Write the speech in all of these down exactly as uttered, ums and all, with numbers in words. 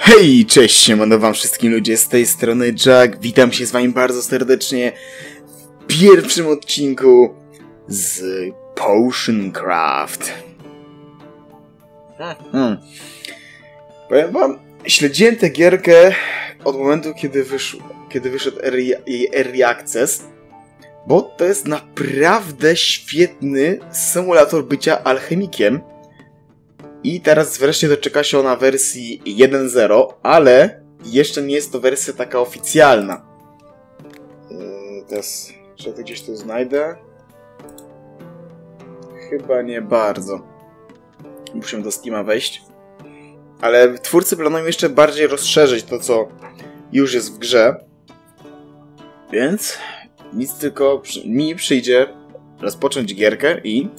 Hej, cześć, siemano wam wszystkim ludzie, z tej strony Jack, witam się z wami bardzo serdecznie w pierwszym odcinku z Potioncraft. Hmm. Powiem wam, śledziłem tę gierkę od momentu, kiedy, wyszło, kiedy wyszedł jej Early Access, bo to jest naprawdę świetny symulator bycia alchemikiem. I teraz wreszcie doczeka się ona wersji jeden zero, ale jeszcze nie jest to wersja taka oficjalna. Yy, teraz, czy ja to gdzieś tu znajdę? Chyba nie bardzo. Muszę do Steama wejść. Ale twórcy planują jeszcze bardziej rozszerzyć to, co już jest w grze. Więc nic, tylko mi przyjdzie rozpocząć gierkę i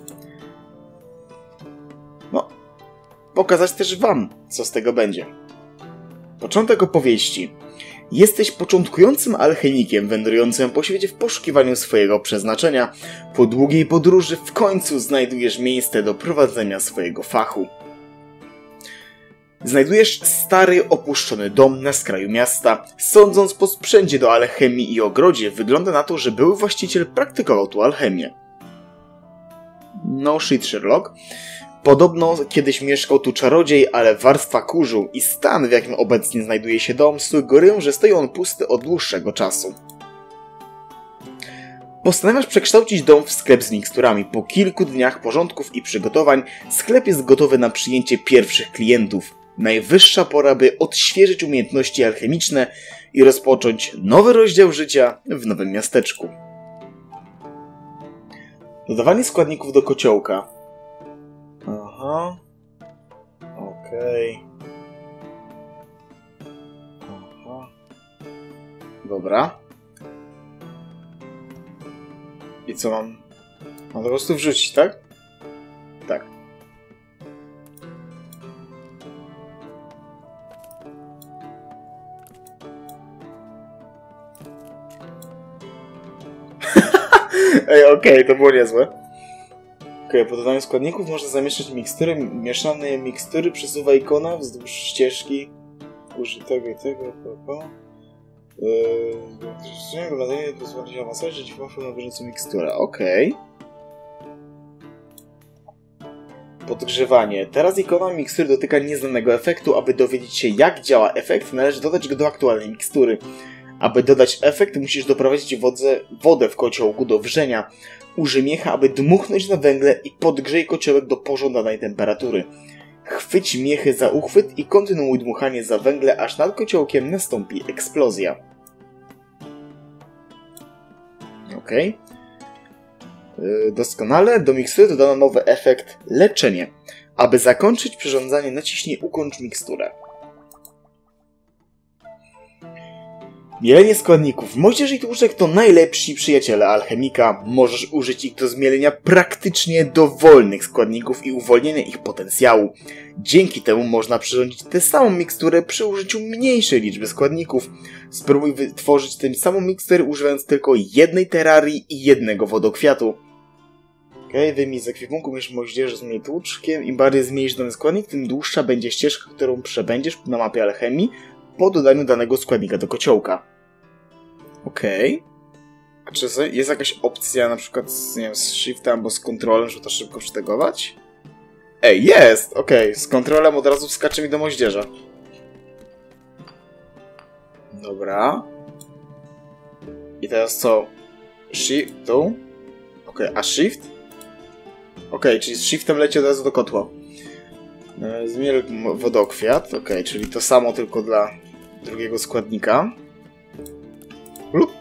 no, pokazać też wam, co z tego będzie. Początek opowieści. Jesteś początkującym alchemikiem wędrującym po świecie w poszukiwaniu swojego przeznaczenia. Po długiej podróży w końcu znajdujesz miejsce do prowadzenia swojego fachu. Znajdujesz stary, opuszczony dom na skraju miasta. Sądząc po sprzęcie do alchemii i ogrodzie, wygląda na to, że były właściciel praktykował tu alchemię. No shit, Sherlock. Podobno kiedyś mieszkał tu czarodziej, ale warstwa kurzu i stan, w jakim obecnie znajduje się dom, sugerują, że stoi on pusty od dłuższego czasu. Postanawiasz przekształcić dom w sklep z miksturami. Po kilku dniach porządków i przygotowań sklep jest gotowy na przyjęcie pierwszych klientów. Najwyższa pora, by odświeżyć umiejętności alchemiczne i rozpocząć nowy rozdział życia w nowym miasteczku. Dodawanie składników do kociołka. Aha. Okej. Okay. Aha. Dobra. I co mam? Mam to po prostu wrzucić, tak? Tak. Ej, okej, okay, to było niezłe. Okej, okay, po dodaniu składników można zamieszać mikstury. Mieszane mikstury przesuwa ikona wzdłuż ścieżki użytego i tego. Yy, Oglądanie pozwala się awansować, że wafel na bieżącą miksturę. Okej. Okay. Podgrzewanie. Teraz ikona mikstury dotyka nieznanego efektu. Aby dowiedzieć się, jak działa efekt, należy dodać go do aktualnej mikstury. Aby dodać efekt, musisz doprowadzić wodę, wodę w kociołku do wrzenia. Użyj miecha, aby dmuchnąć na węgle i podgrzej kociołek do pożądanej temperatury. Chwyć miechy za uchwyt i kontynuuj dmuchanie za węgle, aż nad kociołkiem nastąpi eksplozja. Ok. Yy, doskonale. Do mikstury dodano nowy efekt leczenie. Aby zakończyć przyrządzanie, naciśnij ukończ miksturę. Mielenie składników. Moździerz i tłuszczek to najlepsi przyjaciele alchemika. Możesz użyć ich do zmielenia praktycznie dowolnych składników i uwolnienia ich potencjału. Dzięki temu można przyrządzić tę samą miksturę przy użyciu mniejszej liczby składników. Spróbuj wytworzyć tę samą miksturę używając tylko jednej terrarii i jednego wodokwiatu. Okej, wyjmij z ekwipunku miesz moździerza z mniej tłuczkiem. Im bardziej zmienisz dany składnik, tym dłuższa będzie ścieżka, którą przebędziesz na mapie alchemii po dodaniu danego składnika do kociołka. Okej. Okay. A czy jest jakaś opcja na przykład z, nie wiem, z shiftem albo z kontrolem, żeby to szybko przetegować? Ej, jest! Okej, okay. Z kontrolem od razu wskacze mi do moździerza. Dobra. I teraz co? Shift, tu? Okej, okay. A shift? Okej, okay, czyli z shiftem leci od razu do kotła. Zmiel wodokwiat, okej, okay, czyli to samo tylko dla drugiego składnika. Lub.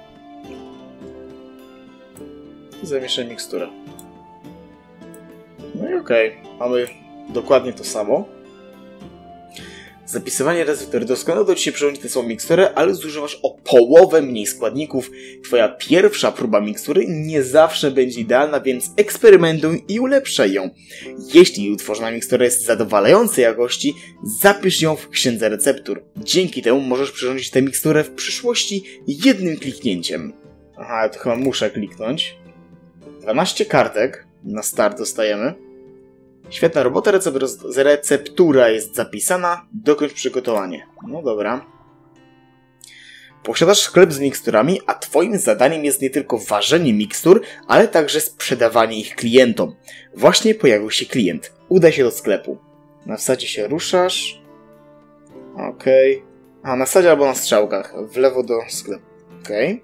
Zamieszaj miksturę. No i okej, okay. Mamy dokładnie to samo. Zapisywanie receptury. Doskonale uda ci się przełączyć tę samą miksturę, ale zużywasz o połowę mniej składników. Twoja pierwsza próba mikstury nie zawsze będzie idealna, więc eksperymentuj i ulepszaj ją. Jeśli utworzona mikstura jest zadowalającej jakości, zapisz ją w księdze receptur. Dzięki temu możesz przyrządzić tę miksturę w przyszłości jednym kliknięciem. Aha, to chyba muszę kliknąć. dwanaście kartek na start dostajemy. Świetna robota, recep- receptura jest zapisana. Dokończ przygotowanie. No dobra. Posiadasz sklep z miksturami, a twoim zadaniem jest nie tylko ważenie mikstur, ale także sprzedawanie ich klientom. Właśnie pojawił się klient. Udaj się do sklepu. Na wsadzie się ruszasz. Okej. Okay. A, na wsadzie albo na strzałkach. W lewo do sklepu. Okej.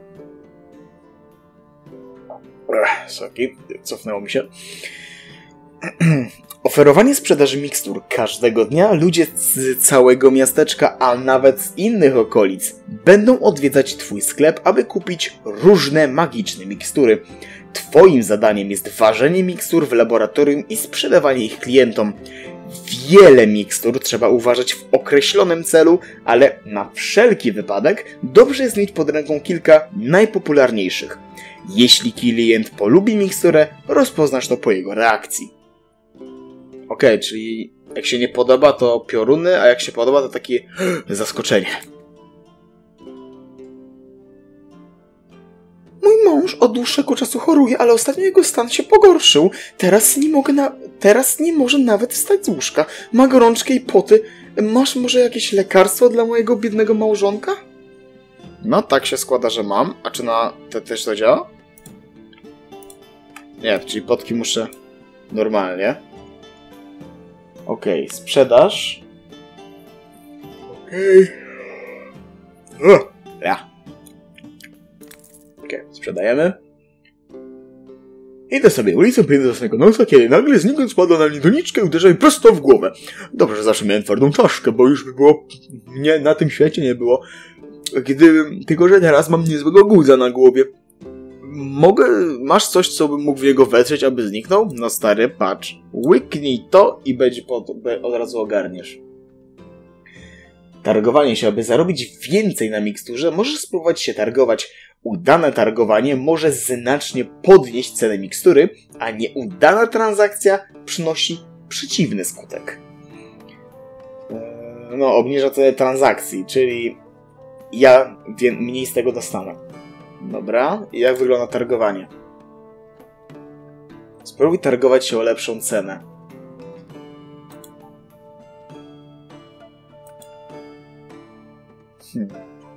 Okay. Sorry, cofnęło mi się. Oferowanie sprzedaży mikstur każdego dnia ludzie z całego miasteczka, a nawet z innych okolic będą odwiedzać twój sklep, aby kupić różne magiczne mikstury. Twoim zadaniem jest ważenie mikstur w laboratorium i sprzedawanie ich klientom. Wiele mikstur trzeba uważać w określonym celu, ale na wszelki wypadek dobrze jest mieć pod ręką kilka najpopularniejszych. Jeśli klient polubi miksturę, rozpoznasz to po jego reakcji. Okej, okay, czyli jak się nie podoba, to pioruny, a jak się podoba, to takie zaskoczenie. Mój mąż od dłuższego czasu choruje, ale ostatnio jego stan się pogorszył. Teraz nie mogę na... Teraz nie może nawet wstać z łóżka. Ma gorączkę i poty. Masz może jakieś lekarstwo dla mojego biednego małżonka? No, tak się składa, że mam. A czy na te też to działa? Nie, czyli potki muszę normalnie. Okej, okay, sprzedaż. Okej. Okay. Ja. Okej, okay, sprzedajemy. Idę sobie ulicą piętnastego noca, kiedy nagle znikąd spadła na mnie doniczka i uderza mi prosto w głowę. Dobrze, że zawsze miałem twardą czaszkę, bo już by było... Nie, na tym świecie nie było. Gdybym... Tylko, że teraz mam niezłego guza na głowie. Mogę... Masz coś, co bym mógł w niego wetrzeć, aby zniknął? No stary, patrz. Łyknij to i będzie pod... od razu ogarniesz. Targowanie się, aby zarobić więcej na miksturze, możesz spróbować się targować. Udane targowanie może znacznie podnieść cenę mikstury, a nieudana transakcja przynosi przeciwny skutek. No, obniża cenę transakcji, czyli ja mniej z tego dostanę. Dobra, i jak wygląda targowanie? Spróbuj targować się o lepszą cenę. Hmm.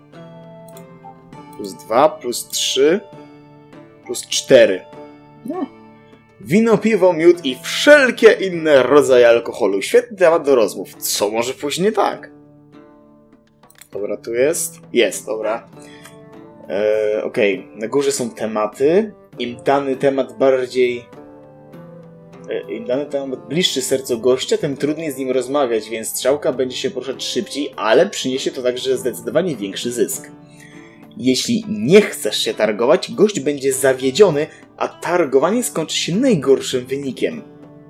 Plus dwa, plus trzy, plus cztery. No. Wino, piwo, miód i wszelkie inne rodzaje alkoholu. Świetny temat do rozmów. Co może pójść nie tak? Dobra, tu jest. Jest, dobra. Eee, Okej, okay. Na górze są tematy. Im dany temat bardziej... E, Im dany temat bliższy sercu gościa, tym trudniej z nim rozmawiać, więc strzałka będzie się poruszać szybciej, ale przyniesie to także zdecydowanie większy zysk. Jeśli nie chcesz się targować, gość będzie zawiedziony, a targowanie skończy się najgorszym wynikiem.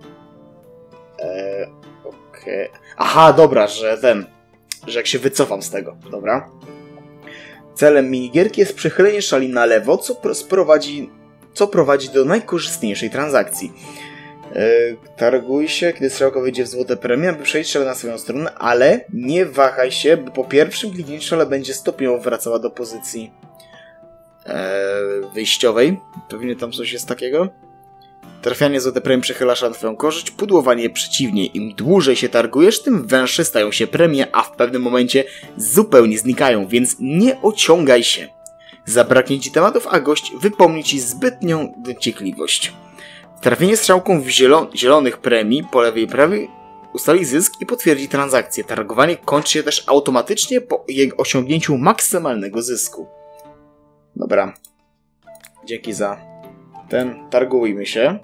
Eee, okej. Okay. Aha, dobra, że ten... Że jak się wycofam z tego, dobra. Celem minigierki jest przechylenie szali na lewo, co sprowadzi, co prowadzi do najkorzystniejszej transakcji. Eee, targuj się, kiedy strzałka wyjdzie w złote premie, aby przejść szalę na swoją stronę, ale nie wahaj się, bo po pierwszym kliknięciu szala będzie stopniowo wracała do pozycji eee, wyjściowej. Pewnie tam coś jest takiego. Trafianie złote premie przechyla szalę na twoją korzyść, pudłowanie przeciwnie. Im dłużej się targujesz, tym węższe stają się premie, a w pewnym momencie zupełnie znikają, więc nie ociągaj się. Zabraknie ci tematów, a gość wypomni ci zbytnią dociekliwość. Trafienie strzałką w zielo zielonych premii po lewej i prawej ustali zysk i potwierdzi transakcję. Targowanie kończy się też automatycznie po jego osiągnięciu maksymalnego zysku. Dobra. Dzięki za ten. Targujmy się.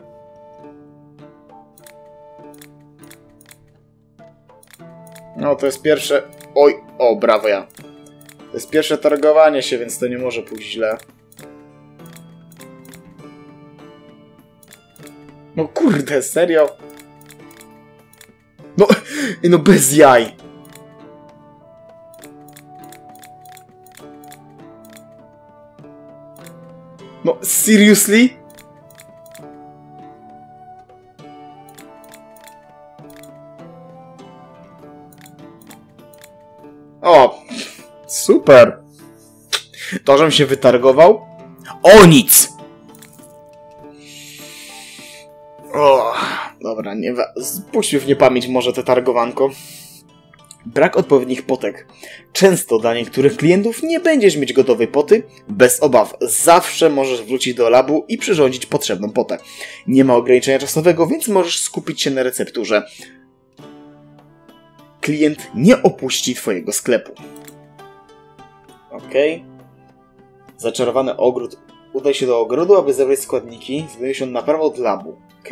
No to jest pierwsze... Oj, o, brawo ja. To jest pierwsze targowanie się, więc to nie może pójść źle. No kurde, serio? No, no bez jaj. No, seriously? O, super. To, żebym się wytargował? O nic! O, dobra. Dobra, nie, spuśćmy w niepamięć może te targowanko. Brak odpowiednich potek. Często dla niektórych klientów nie będziesz mieć gotowej poty. Bez obaw, zawsze możesz wrócić do labu i przyrządzić potrzebną potę. Nie ma ograniczenia czasowego, więc możesz skupić się na recepturze. Klient nie opuści twojego sklepu. Ok. Zaczarowany ogród. Udaj się do ogrodu, aby zebrać składniki. Znajduje się on na prawo od labu. Ok.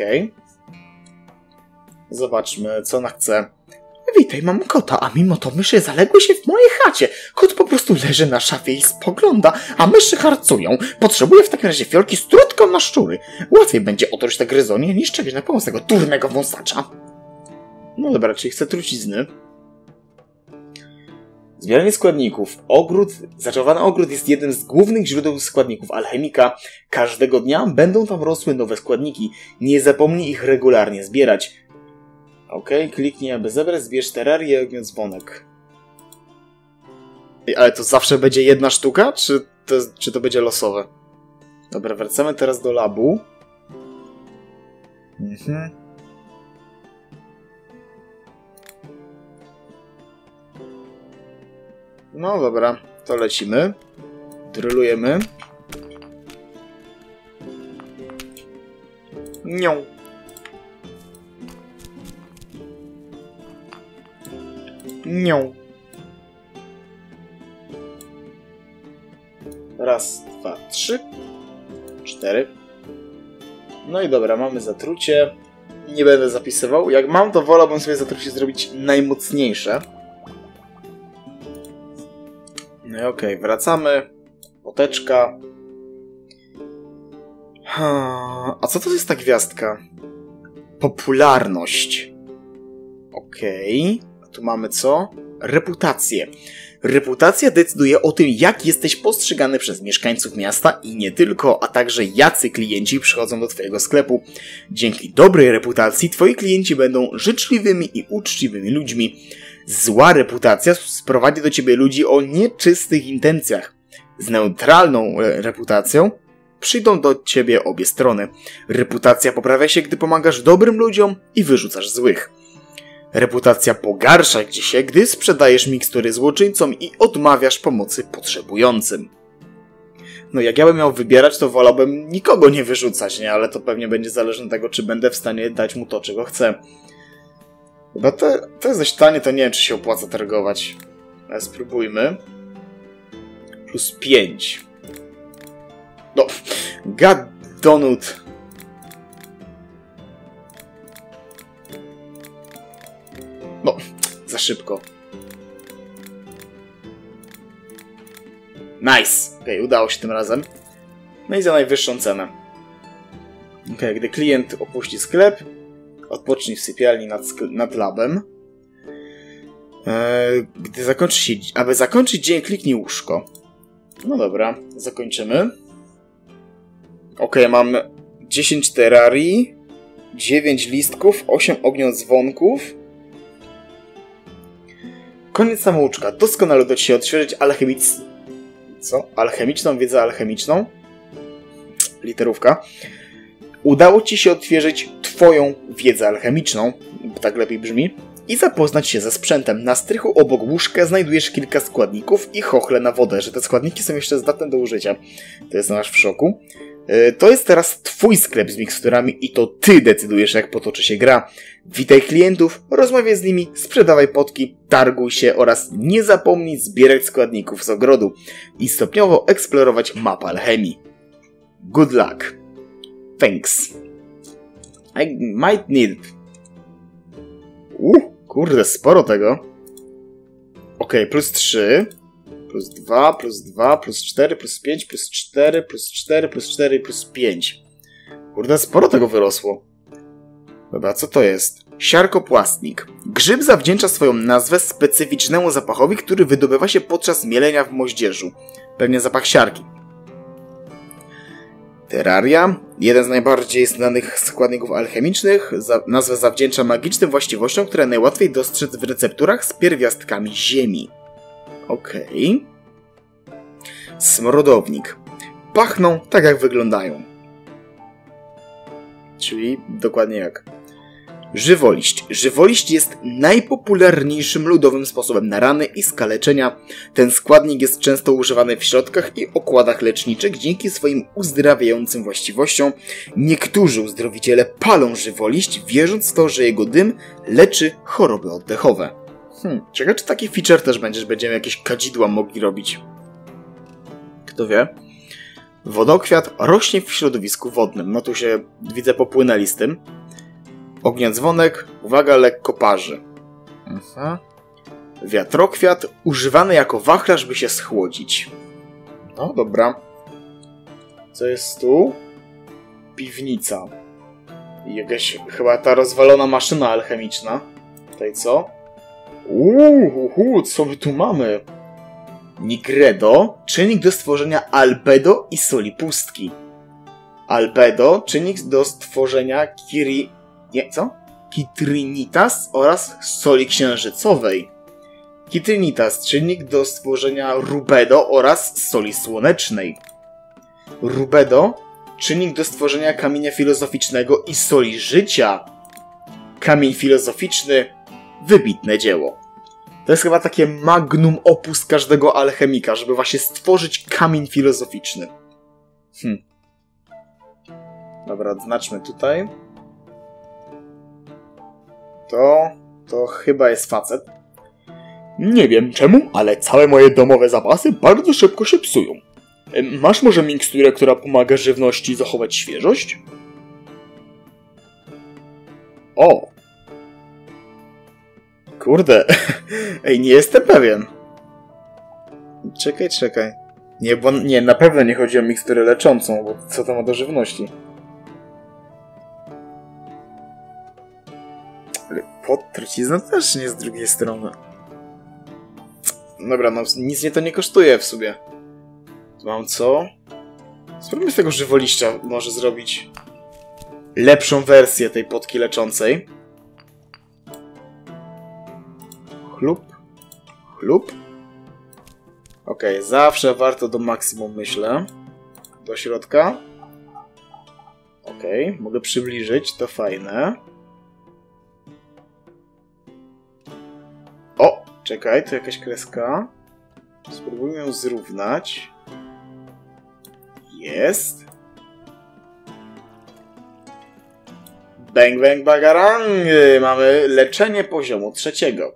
Zobaczmy, co ona chce. Witaj, mam kota, a mimo to myszy zaległy się w mojej chacie. Kot po prostu leży na szafie i spogląda, a myszy harcują. Potrzebuję w takim razie fiolki z trutką na szczury. Łatwiej będzie otruć te gryzonie niż czekać na pomoc tego durnego wąsacza. No dobra, czyli chcę trucizny. Zbieranie składników. Ogród, zaczarowany ogród jest jednym z głównych źródeł składników alchemika. Każdego dnia będą tam rosły nowe składniki. Nie zapomnij ich regularnie zbierać. Ok, kliknij, aby zebrać, zbierz terrarię i ogniodzwonek. Ale to zawsze będzie jedna sztuka? Czy to, czy to będzie losowe? Dobra, wracamy teraz do labu. Mhm. No dobra, to lecimy. Drylujemy. Nią. Nią. Raz, dwa, trzy, cztery. No i dobra, mamy zatrucie. Nie będę zapisywał. Jak mam, to wolałbym sobie zatrucie zrobić najmocniejsze. No i okej, okay, wracamy. Poteczka. A co to jest ta gwiazdka? Popularność. Okej. Okay. Tu mamy co? Reputację. Reputacja decyduje o tym, jak jesteś postrzegany przez mieszkańców miasta i nie tylko, a także jacy klienci przychodzą do twojego sklepu. Dzięki dobrej reputacji twoi klienci będą życzliwymi i uczciwymi ludźmi. Zła reputacja sprowadzi do ciebie ludzi o nieczystych intencjach. Z neutralną reputacją przyjdą do ciebie obie strony. Reputacja poprawia się, gdy pomagasz dobrym ludziom i wyrzucasz złych. Reputacja pogarsza się, gdy sprzedajesz mikstury złoczyńcom i odmawiasz pomocy potrzebującym. No jak ja bym miał wybierać, to wolałbym nikogo nie wyrzucać, nie? Ale to pewnie będzie zależne od tego, czy będę w stanie dać mu to, czego chcę. Chyba to, to jest dość tanie, to nie wiem, czy się opłaca targować. Ale spróbujmy. Plus pięć. No, god donut. No, za szybko. Nice! Okej, okay, udało się tym razem. No i za najwyższą cenę. Okej, okay, gdy klient opuści sklep, odpocznij w sypialni nad, nad labem. Eee, gdy zakończy się, aby zakończyć dzień, kliknij łóżko. No dobra, zakończymy. Okej, okay, mam dziesięć terrarii, dziewięć listków, osiem ogniodzwonków. Koniec samouczka. Doskonale uda ci się odświeżyć alchemic... Co? Alchemiczną wiedzę alchemiczną? Literówka. Udało ci się odświeżyć twoją wiedzę alchemiczną, tak lepiej brzmi, i zapoznać się ze sprzętem. Na strychu obok łóżka znajdujesz kilka składników i chochle na wodę, że te składniki są jeszcze zdatne do użycia. To jest aż w szoku. To jest teraz twój sklep z miksturami i to ty decydujesz, jak potoczy się gra. Witaj klientów, rozmawiaj z nimi, sprzedawaj potki, targuj się oraz nie zapomnij zbierać składników z ogrodu i stopniowo eksplorować mapę alchemii. Good luck. Thanks. I might need... Uh, kurde, sporo tego. Okej, okay, plus trzy... Plus dwa, plus dwa, plus cztery, plus pięć, plus cztery, plus cztery, plus cztery i plus pięć. Kurde, sporo tego wyrosło. Dobra, co to jest? Siarkopłastnik. Grzyb zawdzięcza swoją nazwę specyficznemu zapachowi, który wydobywa się podczas mielenia w moździerzu. Pewnie zapach siarki. Terraria. Jeden z najbardziej znanych składników alchemicznych. Za- nazwę zawdzięcza magicznym właściwościom, które najłatwiej dostrzec w recepturach z pierwiastkami ziemi. Okej. Okay. Smrodownik. Pachną tak, jak wyglądają. Czyli dokładnie jak. Żywoliść. Żywoliść jest najpopularniejszym ludowym sposobem na rany i skaleczenia. Ten składnik jest często używany w środkach i okładach leczniczych dzięki swoim uzdrawiającym właściwościom. Niektórzy uzdrowiciele palą żywoliść, wierząc w to, że jego dym leczy choroby oddechowe. Hmm, ciekawe, czy taki feature też będzie, że będziemy jakieś kadzidła mogli robić. Kto wie? Wodokwiat rośnie w środowisku wodnym. No tu się, widzę, popłynęli z tym. Ogniadzwonek, uwaga, lekko parzy. Aha. Wiatrokwiat używany jako wachlarz, by się schłodzić. No dobra. Co jest tu? Piwnica. I jakaś chyba ta rozwalona maszyna alchemiczna. Tutaj co? Uuu, co my tu mamy? Nigredo, czynnik do stworzenia albedo i soli pustki. Albedo, czynnik do stworzenia kiri... Nie, co? Kitrinitas oraz soli księżycowej. Kitrinitas, czynnik do stworzenia rubedo oraz soli słonecznej. Rubedo, czynnik do stworzenia kamienia filozoficznego i soli życia. Kamień filozoficzny, wybitne dzieło. To jest chyba takie magnum opus każdego alchemika, żeby właśnie stworzyć kamień filozoficzny. Hm. Dobra, odznaczmy tutaj. To... to chyba jest facet. Nie wiem czemu, ale całe moje domowe zapasy bardzo szybko się psują. Masz może miksturę, która pomaga żywności zachować świeżość? O! Kurde, ej, nie jestem pewien. Czekaj, czekaj. Nie, bo nie, na pewno nie chodzi o miksturę leczącą, bo co to ma do żywności? Ale trucizna też nie z drugiej strony. Dobra, no nic mnie to nie kosztuje w sumie. Mam co? Spróbujmy z tego żywoliścia może zrobić lepszą wersję tej potki leczącej. Chlub. Chlub. Okej, okay, zawsze warto do maksimum, myślę. Do środka. Okej, okay, mogę przybliżyć, to fajne. O, czekaj, to jakaś kreska. Spróbujmy ją zrównać. Jest. Bang, bang, bagarang! Mamy leczenie poziomu trzeciego.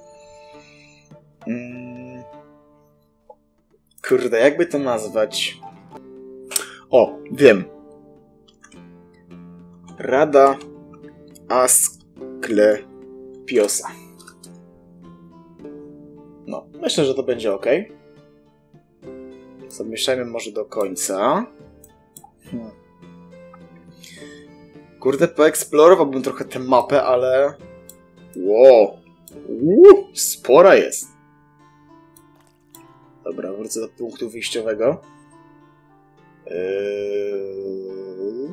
Hmm. Kurde, jakby to nazwać? O, wiem. Rada Asklepiosa. No, myślę, że to będzie ok. Zamieszajmy może do końca. Hmm. Kurde, poeksplorowałbym trochę tę mapę, ale... Wow! Uuu, spora jest. Dobra, wrócę do punktu wyjściowego. Yy...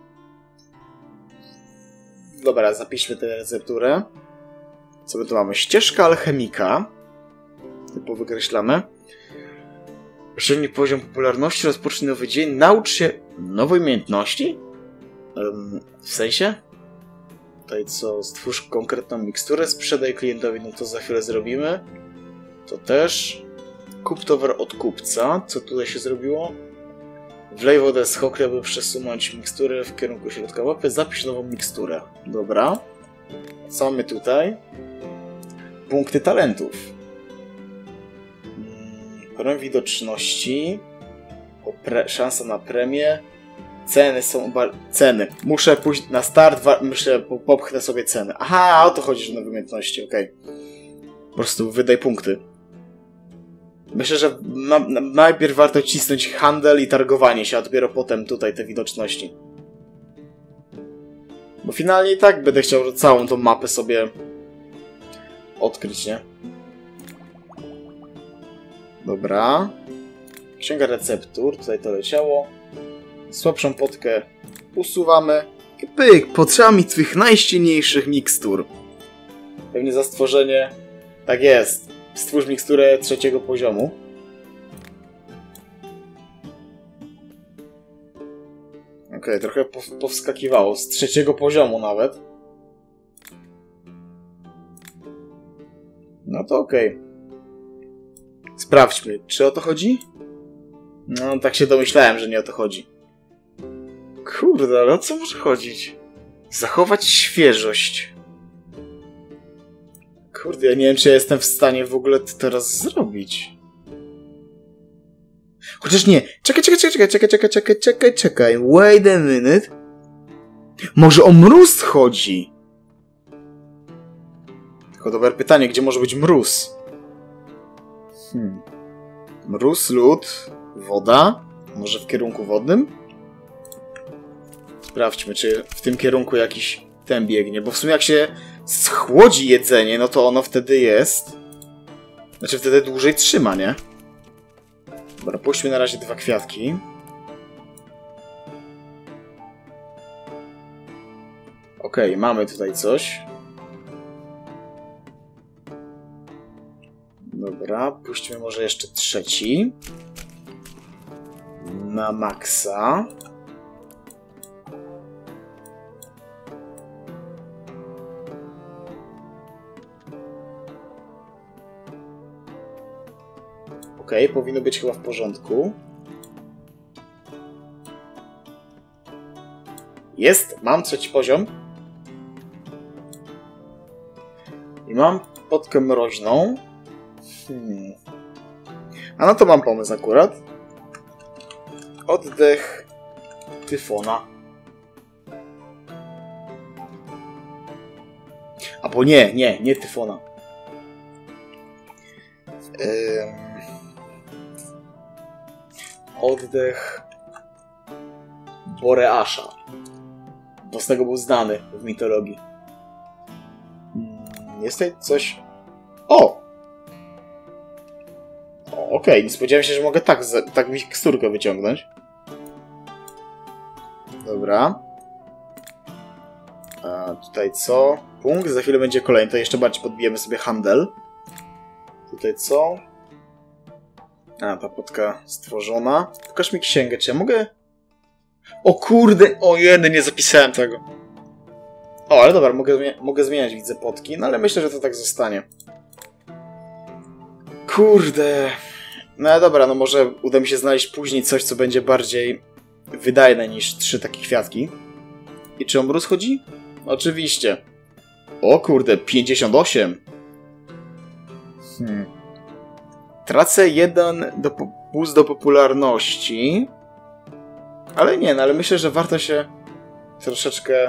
Dobra, zapiszmy tę recepturę. Co my tu mamy? Ścieżka alchemika. Typu wykreślamy. Osiągnij poziom popularności, rozpocznij nowy dzień, naucz się nowej umiejętności? Um, w sensie? Tutaj co? Stwórz konkretną miksturę, sprzedaj klientowi, no to za chwilę zrobimy. To też. Kup towar od kupca. Co tutaj się zrobiło? Wlej wodę z chokry, aby przesunąć miksturę w kierunku środka mapy. Zapisz nową miksturę. Dobra. Co mamy tutaj? Punkty talentów. Poziom widoczności. Pre- szansa na premię. Ceny są... Ceny. Muszę pójść na start, myślę, popchnę sobie ceny. Aha, o to chodzi, że na umiejętności, okej. Okay. Po prostu wydaj punkty. Myślę, że na, na, najpierw warto cisnąć handel i targowanie się, a dopiero potem tutaj te widoczności. Bo finalnie i tak będę chciał całą tą mapę sobie odkryć, nie? Dobra. Księga receptur, tutaj to leciało. Słabszą potkę usuwamy. Pyk, potrzeba mi twych najsilniejszych mikstur. Pewnie za stworzenie... Tak jest. Stwórz miksturę trzeciego poziomu. Okej, okay, trochę powskakiwało. Z trzeciego poziomu nawet. No to okej. Okay. Sprawdźmy, czy o to chodzi? No, tak się domyślałem, że nie o to chodzi. Kurde, ale o co może chodzić? Zachować świeżość. Kurde, ja nie wiem, czy ja jestem w stanie w ogóle to teraz zrobić. Chociaż nie. Czekaj, czekaj, czekaj, czekaj, czekaj, czekaj, czekaj, czekaj. Wait a minute. Może o mróz chodzi? Tylko dobre pytanie, gdzie może być mróz? Hmm. Mróz, lód, woda. Może w kierunku wodnym? Sprawdźmy, czy w tym kierunku jakiś ten biegnie. Bo w sumie jak się schłodzi jedzenie, no to ono wtedy jest... Znaczy wtedy dłużej trzyma, nie? Dobra, puśćmy na razie dwa kwiatki. Okej, okay, mamy tutaj coś. Dobra, puśćmy może jeszcze trzeci. Na maksa. Okej, okay, powinno być chyba w porządku. Jest, mam trzeci poziom. I mam potkę mroźną. Hmm. A no to mam pomysł akurat. Oddech tyfona. Albo nie, nie, nie tyfona. Ym... Oddech Boreasza. Bo z tego był znany w mitologii. Jest tutaj coś... O! o Okej, okay. Nie spodziewałem się, że mogę tak, tak miksturkę wyciągnąć. Dobra. A tutaj co? Punkt. Za chwilę będzie kolejny. To jeszcze bardziej podbijemy sobie handel. Tutaj co? A, ta potka stworzona. Pokaż mi księgę, czy ja mogę... O kurde! O jeden, nie zapisałem tego. O, ale dobra, mogę, mogę zmieniać, widzę potki, no ale myślę, że to tak zostanie. Kurde... No dobra, no może uda mi się znaleźć później coś, co będzie bardziej wydajne niż trzy takie kwiatki. I czy o mróz chodzi? Oczywiście. O kurde, pięćdziesiąt osiem. Hmm... Tracę jeden do, boost do popularności. Ale nie, no ale myślę, że warto się troszeczkę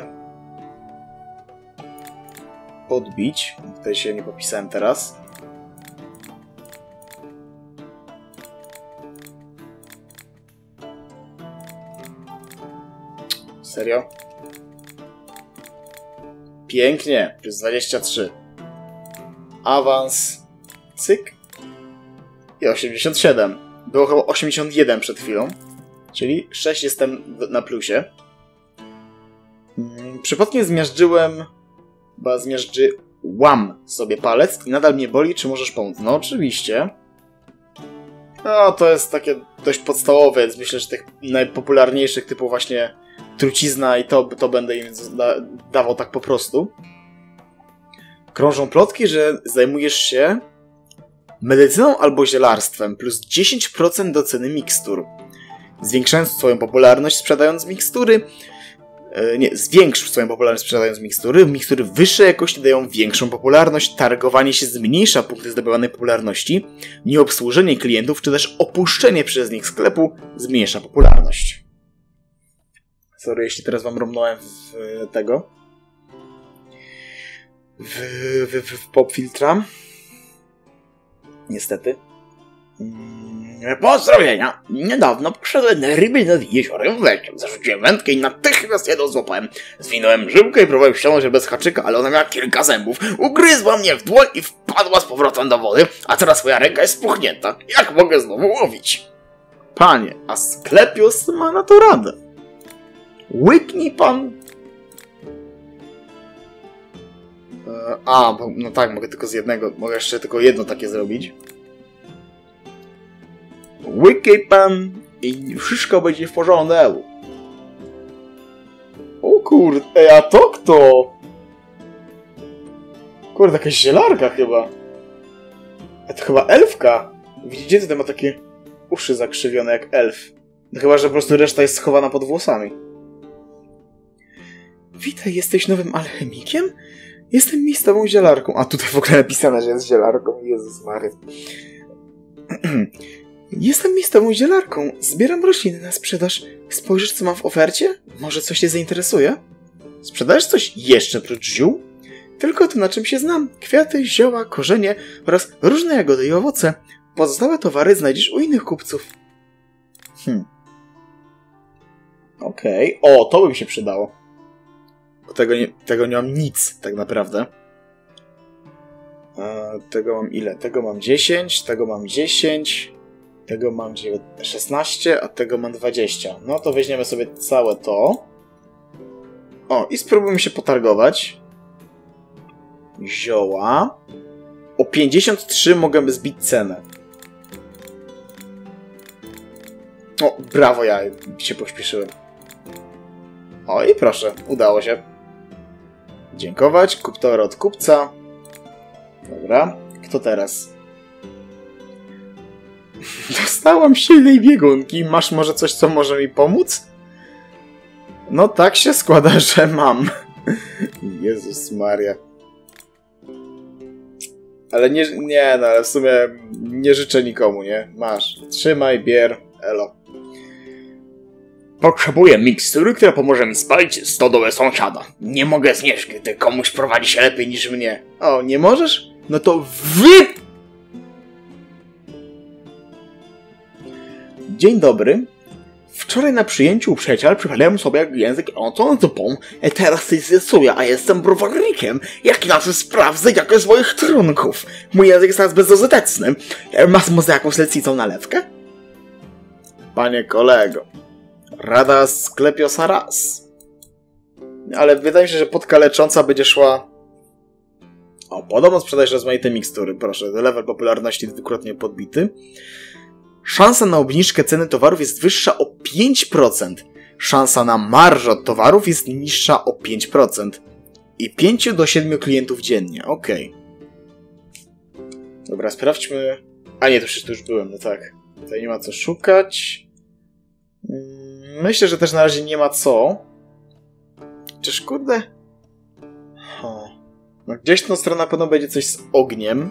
podbić. Tutaj się nie popisałem teraz. Serio? Pięknie, plus dwadzieścia trzy. Awans. Cyk. I osiemdziesiąt siedem. Było chyba osiemdziesiąt jeden przed chwilą. Czyli sześć jestem na plusie. Hmm, przypadkiem zmiażdżyłem... Chyba zmiażdżyłam sobie palec i nadal mnie boli. Czy możesz pomóc? No oczywiście. No to jest takie dość podstawowe, więc myślę, że tych najpopularniejszych typu właśnie trucizna i to, to będę im da dawał tak po prostu. Krążą plotki, że zajmujesz się medycyną albo zielarstwem, plus dziesięć procent do ceny mikstur. Zwiększając swoją popularność sprzedając mikstury... Yy, nie, zwiększysz swoją popularność sprzedając mikstury. Mikstury wyższej jakości dają większą popularność. Targowanie się zmniejsza punkty zdobywanej popularności. Nieobsłużenie klientów, czy też opuszczenie przez nich sklepu zmniejsza popularność. Sorry, jeśli teraz wam romnąłem w tego. W, w, w, w popfiltra. Niestety. Mm, pozdrowienia! Niedawno poszedłem na ryby nad jeziorem Węgiem. Zarzuciłem wędkę i natychmiast jedną złapałem. Zwinąłem żyłkę i próbowałem ściągnąć bez haczyka, ale ona miała kilka zębów. Ugryzła mnie w dłoń i wpadła z powrotem do wody, a teraz moja ręka jest spuchnięta. Jak mogę znowu łowić? Panie, Asklepios ma na to radę. Łyknij pan... E, a, bo, no tak, mogę tylko z jednego, mogę jeszcze tylko jedno takie zrobić. Łykaj pan i wszystko będzie w porządku. O kurde, a to kto? Kurde, jakaś zielarka chyba. A to chyba elfka. Widzicie, tutaj ma takie uszy zakrzywione jak elf. No chyba, że po prostu reszta jest schowana pod włosami. Witaj, jesteś nowym alchemikiem? Jestem miejscową zielarką. A tutaj w ogóle napisane, że jest zielarką. Jezus Mary. Jestem miejscową zielarką. Zbieram rośliny na sprzedaż. Spojrzysz, co mam w ofercie? Może coś cię zainteresuje? Sprzedajesz coś jeszcze prócz ziół? Tylko to, na czym się znam. Kwiaty, zioła, korzenie oraz różne jagody i owoce. Pozostałe towary znajdziesz u innych kupców. Hmm. Okej. Okay. O, to by mi się przydało. Bo tego nie, tego nie mam nic, tak naprawdę. A, tego mam ile? Tego mam dziesięć, tego mam dziesięć, tego mam szesnaście, a tego mam dwadzieścia. No to weźmiemy sobie całe to. O, i spróbujmy się potargować. Zioła. O pięćdziesiąt trzy mogę zbić cenę. O, brawo, ja się pośpieszyłem. O, i proszę, udało się. Dziękować. Kup towar od kupca. Dobra. Kto teraz? Dostałam silnej biegunki. Masz może coś, co może mi pomóc? No tak się składa, że mam. Jezus Maria. Ale nie, nie, no ale w sumie nie życzę nikomu, nie? Masz. Trzymaj, bier, elo. Potrzebuję mikstury, która pomoże mi spalić stodołę sąsiada. Nie mogę znieść, gdy komuś prowadzi się lepiej niż mnie. O, nie możesz? No to wy... Dzień dobry. Wczoraj na przyjęciu u przyjaciela przypomniałem sobie język owocową zupą. Teraz się stresuję, a jestem browarnikiem. Jak inaczej sprawdzę jakość swoich trunków? Mój język jest teraz bezużyteczny. Masz może jakąś lecicą nalewkę? Panie kolego. Rada sklepiosa raz. Ale wydaje mi się, że podka lecząca będzie szła... O, podobno sprzedajesz rozmaite mikstury. Proszę, level popularności dwukrotnie podbity. Szansa na obniżkę ceny towarów jest wyższa o pięć procent. Szansa na marżę od towarów jest niższa o pięć procent. I pięć do siedmiu klientów dziennie. Okej. Okay. Dobra, sprawdźmy... A nie, to już, to już byłem, no tak. Tutaj nie ma co szukać. Myślę, że też na razie nie ma co. Czyż kurde? O. No gdzieś tą stronę na pewno będzie coś z ogniem.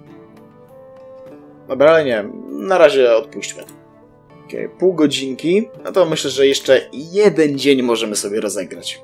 Dobra, ale nie. Na razie odpuśćmy. Okej, okay, pół godzinki. No to myślę, że jeszcze jeden dzień możemy sobie rozegrać.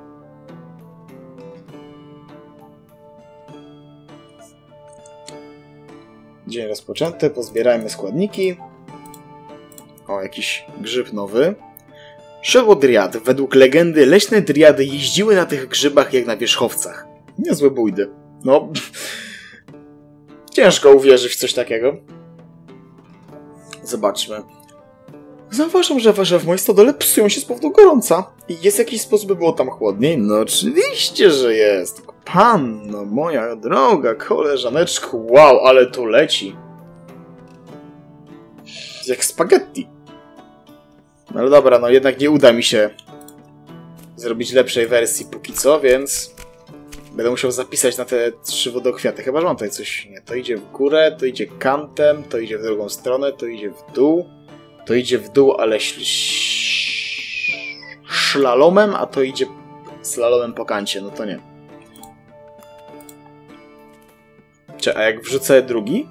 Dzień rozpoczęty. Pozbierajmy składniki. O, jakiś grzyb nowy. Siodło driad. Według legendy leśne driady jeździły na tych grzybach jak na wierzchowcach. Niezłe bójdy. No... Ciężko uwierzyć w coś takiego. Zobaczmy. Zauważam, że, że w mojej stodole psują się z powodu gorąca. I jest jakiś sposób, by było tam chłodniej? No oczywiście, że jest. Panno, moja droga koleżaneczku. Wow, ale tu leci. Jak spaghetti. No ale dobra, no jednak nie uda mi się zrobić lepszej wersji póki co, więc będę musiał zapisać na te trzy wodokwiaty. Chyba, że mam tutaj coś... Nie, to idzie w górę, to idzie kantem, to idzie w drugą stronę, to idzie w dół, to idzie w dół, ale szlalomem, a to idzie slalomem po kancie. No to nie. Cze, a jak wrzucę drugi?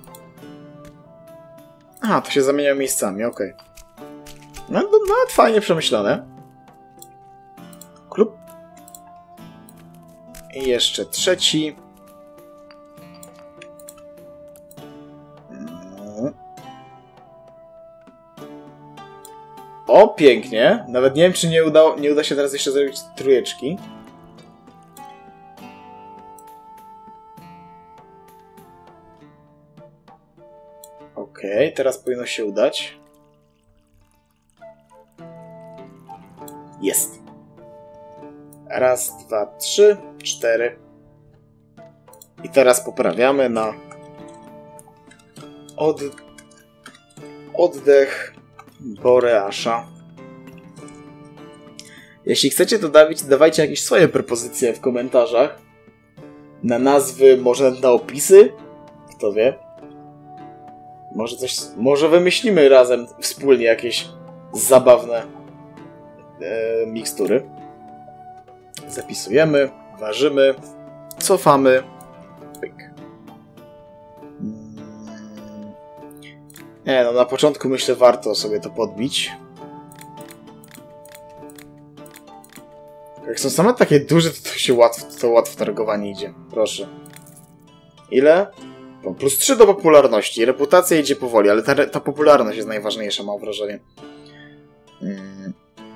Aha, to się zamienia miejscami, okej. Okay. No, no, nawet fajnie przemyślane. Klub. I jeszcze trzeci. O, pięknie. Nawet nie wiem, czy nie, udało, nie uda się teraz jeszcze zrobić trójeczki. Okej, okay, teraz powinno się udać. Jest. Raz, dwa, trzy, cztery. I teraz poprawiamy na od... oddech Boreasza. Jeśli chcecie, to dawać, dawajcie jakieś swoje propozycje w komentarzach. Na nazwy, może na opisy. Kto wie. Może coś... Może wymyślimy razem wspólnie jakieś zabawne e, mikstury. Zapisujemy, ważymy, cofamy. Pyk. Nie no, na początku myślę warto sobie to podbić. Jak są same takie duże, to, to się łatwo, to łatwo targowanie idzie. Proszę. Ile? No, plus trzy do popularności. Reputacja idzie powoli, ale ta, ta popularność jest najważniejsza, mam wrażenie. Hmm.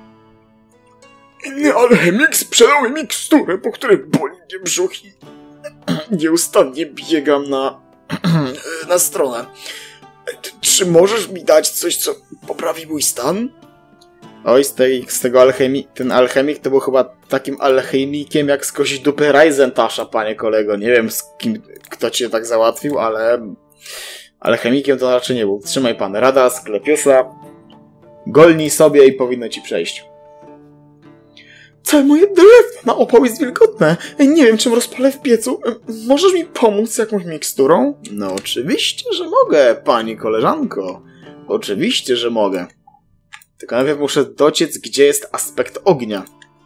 Inny alchemik sprzedał mi miksturę, po której boli mnie brzuch i nieustannie biegam na, na stronę. Czy możesz mi dać coś, co poprawi mój stan? Oj, z, tej, z tego alchemii, ten alchemik to był chyba takim alchemikiem jak z kozi dupy Rajzentasza, panie kolego. Nie wiem, z kim, kto cię tak załatwił, ale alchemikiem to raczej nie był. Trzymaj pan, rada Sklepiusa. Golnij sobie i powinno ci przejść. Całe moje drewno na opał jest wilgotne. Nie wiem, czym rozpalę w piecu. Możesz mi pomóc z jakąś miksturą? No oczywiście, że mogę, pani koleżanko. Oczywiście, że mogę. Tylko najpierw muszę dociec, gdzie jest aspekt ognia.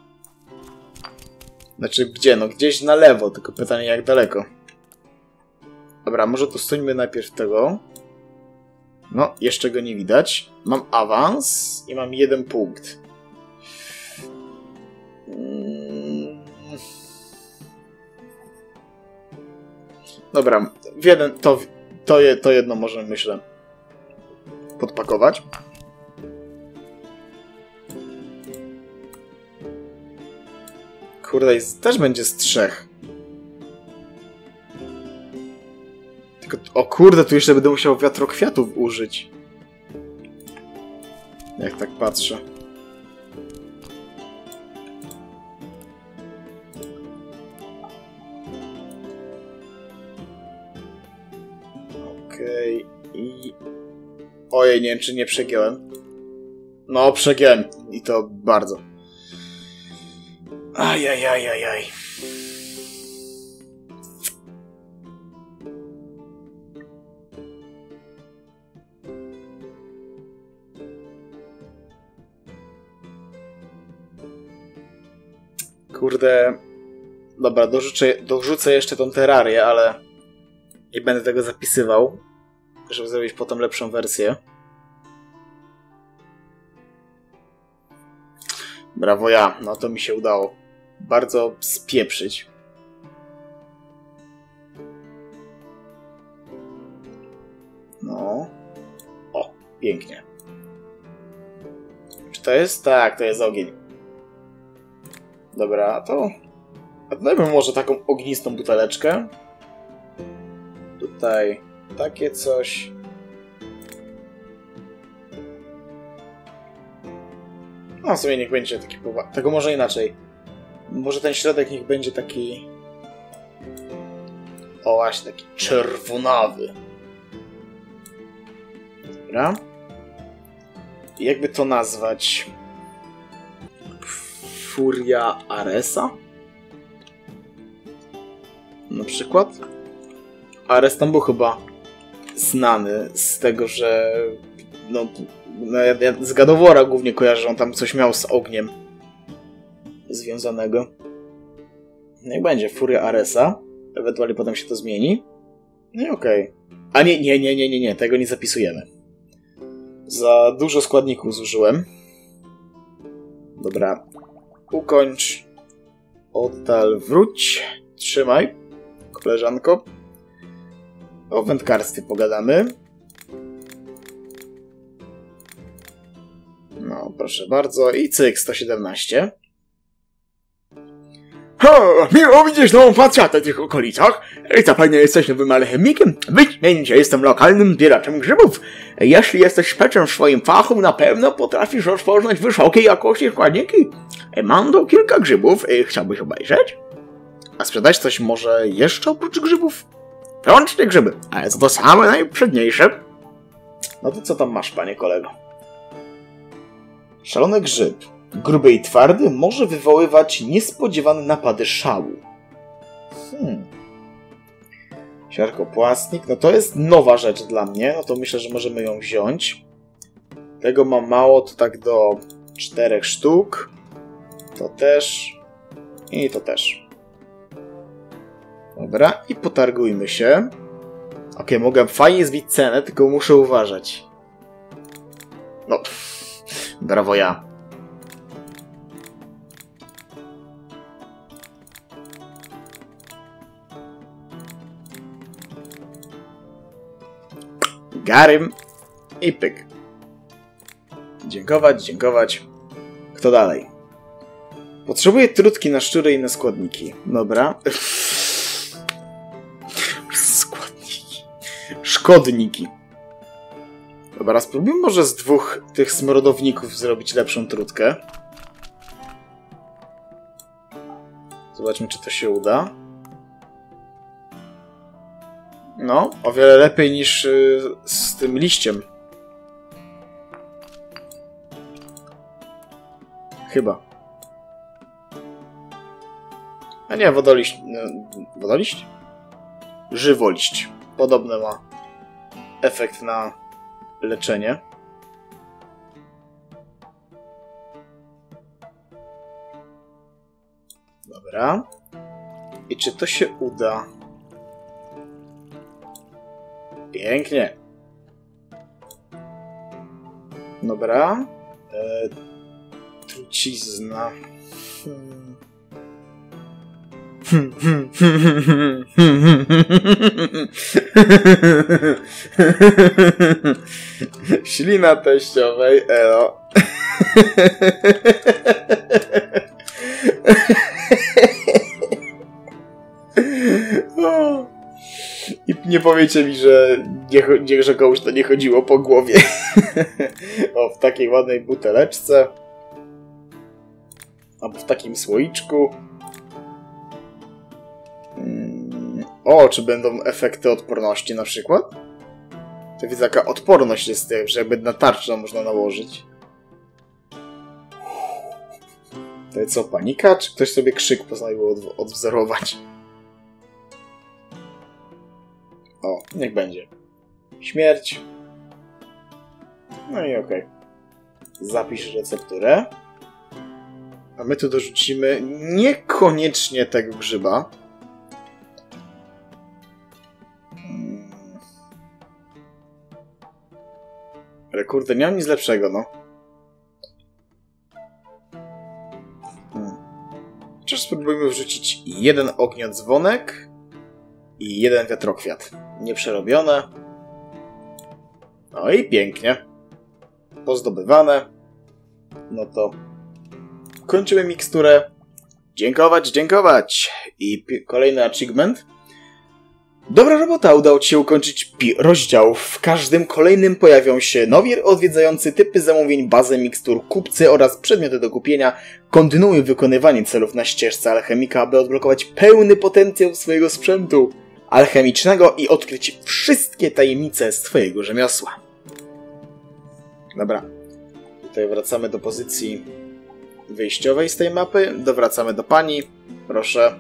Znaczy, gdzie? No gdzieś na lewo, tylko pytanie jak daleko. Dobra, może tu stońmy najpierw tego. No, jeszcze go nie widać. Mam awans i mam jeden punkt. Dobra, w jeden, to, to, je, to jedno możemy, myślę, podpakować. Kurde, też będzie z trzech. Tylko, o kurde, tu jeszcze będę musiał wiatrokwiatów użyć. Jak tak patrzę. Okej, okay. I... Ojej, nie wiem, czy nie przegiąłem. No, przegiąłem. I to bardzo. Ajajajajaj. Kurde. Dobra, dorzucę, dorzucę jeszcze tą terrarię, ale nie będę tego zapisywał, żeby zrobić potem lepszą wersję. Brawo ja, no to mi się udało bardzo spieprzyć. No. O, pięknie. Czy to jest? Tak, to jest ogień. Dobra, to... A dajmy może taką ognistą buteleczkę. Tutaj takie coś. No w sumie niech będzie taki poważny. Tego może inaczej. Może ten środek niech będzie taki... O właśnie, taki czerwonawy. Dobra. I jakby to nazwać? Furia Aresa? Na przykład? Ares tam był chyba znany z tego, że... No, no ja, ja z God of War'a głównie kojarzę, że on tam coś miał z ogniem związanego. Niech będzie Furia Aresa. Ewentualnie potem się to zmieni. No i okej. Okay. A nie, nie, nie, nie, nie, nie. Tego nie zapisujemy. Za dużo składników zużyłem. Dobra. Ukończ. Oddal, wróć. Trzymaj, koleżanko. O wędkarstwie pogadamy. No, proszę bardzo. I cyk, sto siedemnaście. Ha! Miło widzieć nową facjatę w tych okolicach. Zapewne jesteś nowym alchemikiem. Wyśmienicie, jestem lokalnym zbieraczem grzybów. Jeśli jesteś szpecem w swoim fachu, na pewno potrafisz rozpoznać wysokiej jakości składniki. Mam tu kilka grzybów. Chciałbyś obejrzeć? A sprzedać coś może jeszcze oprócz grzybów? Rączne grzyby, ale to, to same najprzedniejsze. No to co tam masz, panie kolego? Szalony grzyb. Gruby i twardy, może wywoływać niespodziewane napady szału. Hmm. Siarkopłastnik. No to jest nowa rzecz dla mnie. No to myślę, że możemy ją wziąć. Tego mam mało, to tak do czterech sztuk. To też. I to też. Dobra, i potargujmy się. Ok, mogę fajnie zbić cenę, tylko muszę uważać. No, brawo ja. Garym i pyk. Dziękować, dziękować. Kto dalej? Potrzebuję trutki na szczury i na składniki. Dobra. Składniki. Szkodniki. Dobra, spróbujmy może z dwóch tych smrodowników zrobić lepszą trutkę. Zobaczmy, czy to się uda. No, o wiele lepiej niż yy, z tym liściem. Chyba. A nie, wodoliść. Wodoliść? Żywoliść. Podobny ma efekt na leczenie. Dobra. I czy to się uda? Pięknie. Dobra. E, trucizna. Hmm. Ślina teściowej, elo. I nie powiecie mi, że nie, nie, że komuś to nie chodziło po głowie. O, w takiej ładnej buteleczce. Albo w takim słoiczku. O, czy będą efekty odporności na przykład? To widzę, jaka odporność jest, że jakby na tarczę można nałożyć. To jest co, panika? Czy ktoś sobie krzyk postanowił od odwzorować? O, niech będzie. Śmierć. No i okej. Okay. Zapisz recepturę. A my tu dorzucimy niekoniecznie tego grzyba. Ale kurde, nie mam nic lepszego, no. Hmm. Chociaż spróbujmy wrzucić jeden ogniodzwonek i jeden wiatrokwiat. Nieprzerobione. No i pięknie. Pozdobywane. No to kończymy miksturę. Dziękować, dziękować. I kolejny achievement. Dobra robota, udało ci się ukończyć rozdział. W każdym kolejnym pojawią się nowi odwiedzający, typy zamówień, bazę mikstur, kupcy oraz przedmioty do kupienia. Kontynuuj wykonywanie celów na ścieżce alchemika, aby odblokować pełny potencjał swojego sprzętu alchemicznego i odkryć wszystkie tajemnice z twojego rzemiosła. Dobra. Tutaj wracamy do pozycji wyjściowej z tej mapy. Dowracamy do pani. Proszę.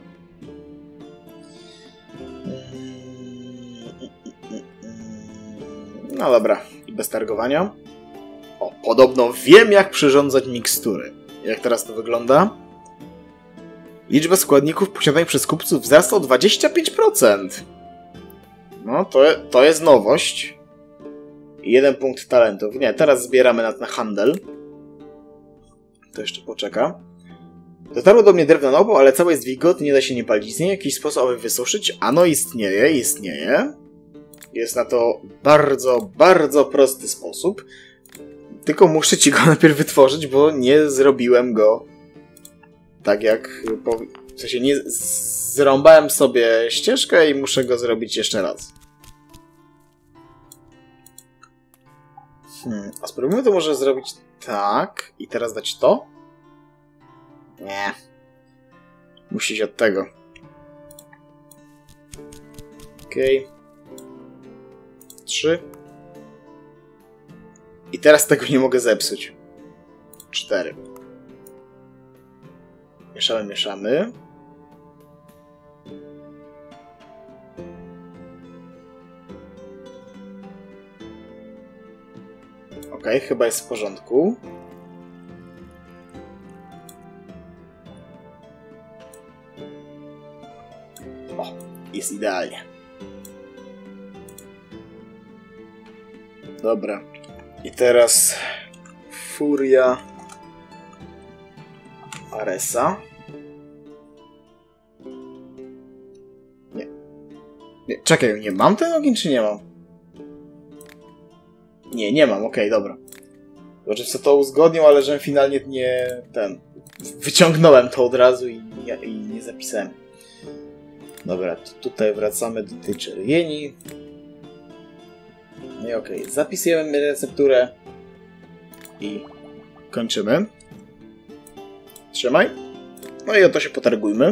No dobra, i bez targowania. O, podobno wiem, jak przyrządzać mikstury. Jak teraz to wygląda? Liczba składników posiadanych przez kupców wzrasta o dwadzieścia pięć procent. No, to, to jest nowość. Jeden punkt talentów. Nie, teraz zbieramy na ten handel. To jeszcze poczeka. Dotarło do mnie drewno na opał, ale całe jest wilgotne, nie da się nie palić. Istnieje jakiś sposób, aby wysuszyć? Ano, istnieje, istnieje. Jest na to bardzo, bardzo prosty sposób. Tylko muszę ci go najpierw wytworzyć, bo nie zrobiłem go tak jak... W sensie nie zrąbałem sobie ścieżkę i muszę go zrobić jeszcze raz. Hmm, a spróbujmy to może zrobić tak i teraz dać to? Nie. Musi iść od tego. Okej. Okay. Trzy. I teraz tego nie mogę zepsuć. Cztery. Mieszamy, mieszamy. Okej, okay, chyba jest w porządku. O, jest idealnie. Dobra. I teraz Furia Aresa. Nie. Nie. Czekaj, nie mam ten ogień, czy nie mam? Nie, nie mam, okej, okay, dobra. Znaczy, co to uzgodnił, ale że finalnie nie ten... Wyciągnąłem to od razu i, i nie zapisałem. Dobra, to tutaj wracamy do tej czerwieni. No i okej, okay. Zapisujemy recepturę i kończymy. Trzymaj. No i o to się potargujmy.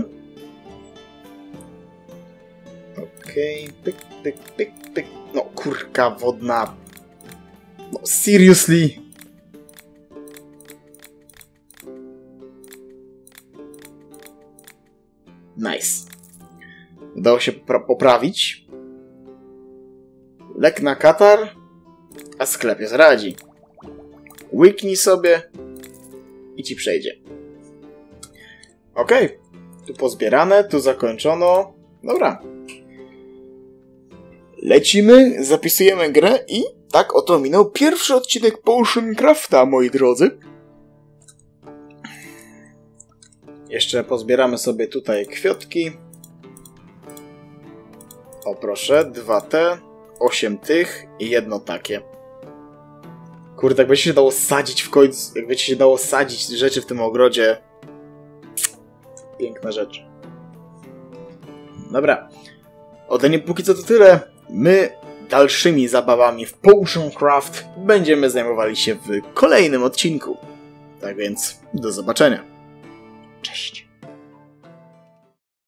Okej, okay. Pyk, pyk, pyk, pyk. No kurka wodna. No seriously. Nice. Udało się popra- poprawić. Lek na katar, a sklepie zradzi. Łyknij sobie i ci przejdzie. Okej. Okay. Tu pozbierane, tu zakończono. Dobra. Lecimy, zapisujemy grę i tak oto minął pierwszy odcinek Potion Crafta, moi drodzy. Jeszcze pozbieramy sobie tutaj kwiatki. O proszę, dwa te, osiem tych i jedno takie. Kurde, jakby się dało sadzić w końcu, jakby się dało sadzić rzeczy w tym ogrodzie. Piękna rzecz. Dobra. Ode mnie póki co to tyle. My dalszymi zabawami w Potion Craft będziemy zajmowali się w kolejnym odcinku. Tak więc do zobaczenia. Cześć.